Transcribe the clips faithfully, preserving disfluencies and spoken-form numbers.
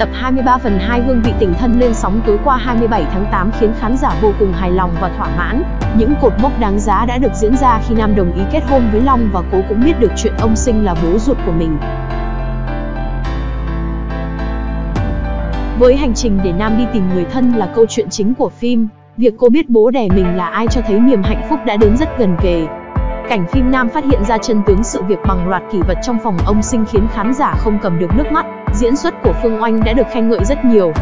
Tập hai mươi ba phần hai Hương vị tình thân lên sóng tối qua hai mươi bảy tháng tám khiến khán giả vô cùng hài lòng và thỏa mãn. Những cột mốc đáng giá đã được diễn ra khi Nam đồng ý kết hôn với Long và Cố cũng biết được chuyện ông Sinh là bố ruột của mình. Với hành trình để Nam đi tìm người thân là câu chuyện chính của phim, việc cô biết bố đẻ mình là ai cho thấy niềm hạnh phúc đã đến rất gần kề. Cảnh phim Nam phát hiện ra chân tướng sự việc bằng loạt kỷ vật trong phòng ông Sinh khiến khán giả không cầm được nước mắt. Diễn xuất của Phương Oanh đã được khen ngợi rất nhiều.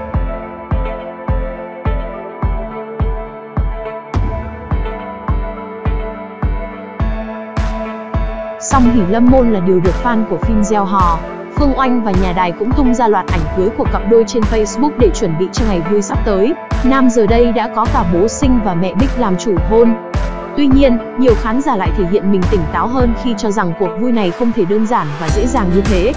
Song hỉ lâm môn là điều được fan của phim gieo hò. Phương Oanh và nhà đài cũng tung ra loạt ảnh cưới của cặp đôi trên Facebook để chuẩn bị cho ngày vui sắp tới. Nam giờ đây đã có cả bố Sinh và mẹ Bích làm chủ hôn. Tuy nhiên, nhiều khán giả lại thể hiện mình tỉnh táo hơn khi cho rằng cuộc vui này không thể đơn giản và dễ dàng như thế.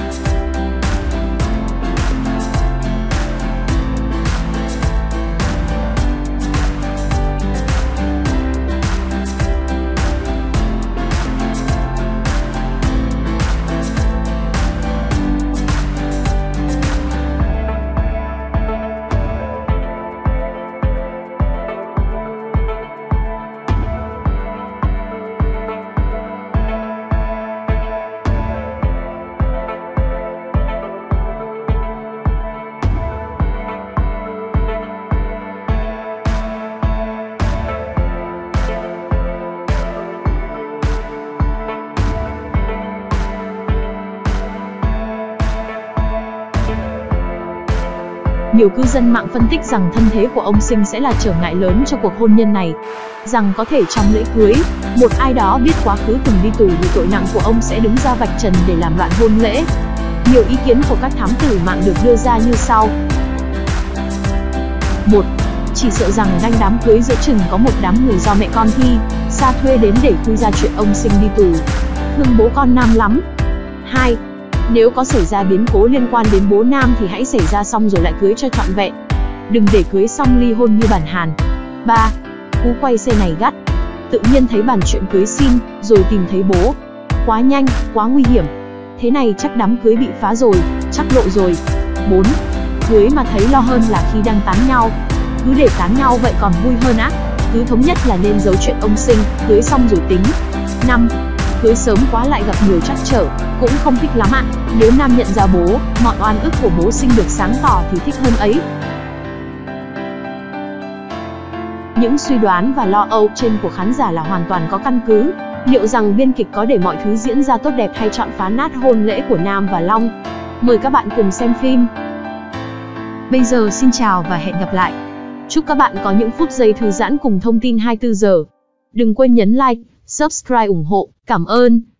Nhiều cư dân mạng phân tích rằng thân thế của ông Sinh sẽ là trở ngại lớn cho cuộc hôn nhân này. Rằng có thể trong lễ cưới, một ai đó biết quá khứ từng đi tù vì tội nặng của ông sẽ đứng ra vạch trần để làm loạn hôn lễ. Nhiều ý kiến của các thám tử mạng được đưa ra như sau. một. Chỉ sợ rằng đang đám cưới giữa chừng có một đám người do mẹ con Thi, Sa thuê đến để khui ra chuyện ông Sinh đi tù. Thương bố con Nam lắm. hai. Nếu có xảy ra biến cố liên quan đến bố Nam thì hãy xảy ra xong rồi lại cưới cho trọn vẹn. Đừng để cưới xong ly hôn như bản Hàn. ba. Cú quay xe này gắt. Tự nhiên thấy bàn chuyện cưới xin, rồi tìm thấy bố. Quá nhanh, quá nguy hiểm. Thế này chắc đám cưới bị phá rồi, chắc lộ rồi. bốn. Cưới mà thấy lo hơn là khi đang tán nhau. Cứ để tán nhau vậy còn vui hơn á. Cứ thống nhất là nên giấu chuyện ông Sinh, cưới xong rồi tính. năm. Cưới sớm quá lại gặp nhiều trắc trở, cũng không thích lắm ạ. Nếu Nam nhận ra bố, mọi oan ức của bố Sinh được sáng tỏ thì thích hơn ấy. Những suy đoán và lo âu trên của khán giả là hoàn toàn có căn cứ. Liệu rằng biên kịch có để mọi thứ diễn ra tốt đẹp hay chọn phá nát hôn lễ của Nam và Long? Mời các bạn cùng xem phim. Bây giờ xin chào và hẹn gặp lại. Chúc các bạn có những phút giây thư giãn cùng thông tin hai mươi tư giờ. Đừng quên nhấn like, subscribe ủng hộ. Cảm ơn.